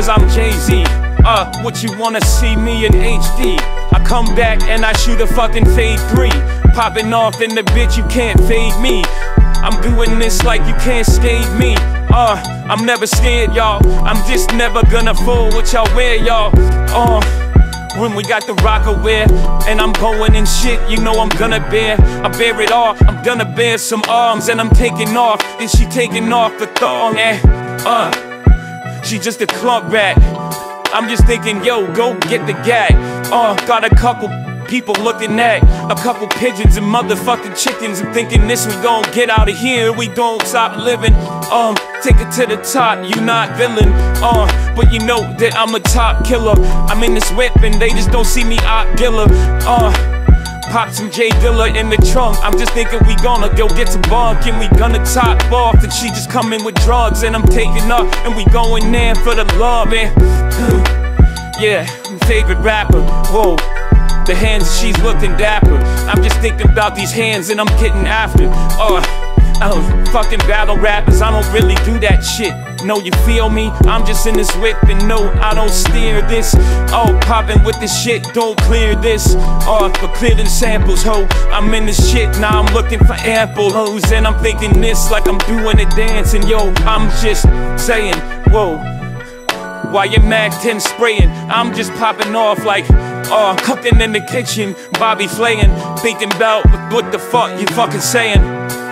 cause I'm Jay-Z. What you wanna see me in HD? I come back and I shoot a fucking fade 3. Popping off in the bitch, you can't fade me. I'm doing this like you can't skate me. I'm never scared, y'all. I'm just never gonna fool what y'all wear, y'all. When we got the Rockaware and I'm going in shit, you know I'm gonna bear. I bear it all, I'm gonna bear some arms. And I'm taking off, and she taking off the thong, she just a clump rat. I'm just thinking, yo, go get the gag. Got a couple people looking at a couple pigeons and motherfucking chickens. I'm thinking this, we gon' get out of here, we don't stop living. Take it to the top, you not villain. But you know that I'm a top killer. I'm in this whip and they just don't see me out killer. Pop some J Dilla in the trunk. I'm just thinking we gonna go get some bunk and we gonna top off. And she just coming with drugs and I'm taking up and we going there for the love, man. Yeah, favorite rapper, whoa. The hands, she's looking dapper. I'm just thinking about these hands and I'm getting after. Fucking battle rappers, I don't really do that shit. No, you feel me? I'm just in this whip and no, I don't steer this. Popping with this shit, don't clear this. But clear the samples, ho. I'm in this shit, now I'm looking for ample hoes. And I'm thinking this like I'm doing a dance. And yo, I'm just saying, whoa. While your Mac 10 spraying, I'm just popping off like, cooking in the kitchen, Bobby flaying, thinking about what the fuck you fucking saying.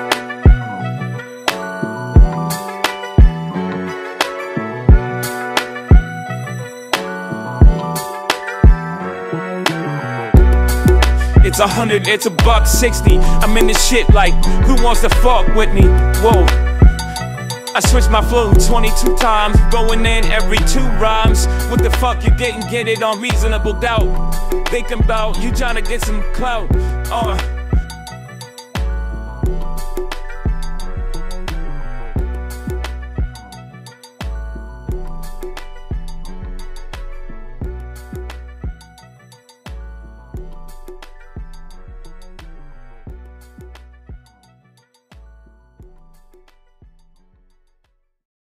It's 100, it's $1.60. I'm in this shit like, who wants to fuck with me? Whoa. I switched my flow 22 times, going in every 2 rhymes. What the fuck, you didn't get it on reasonable doubt? Thinking about you trying to get some clout.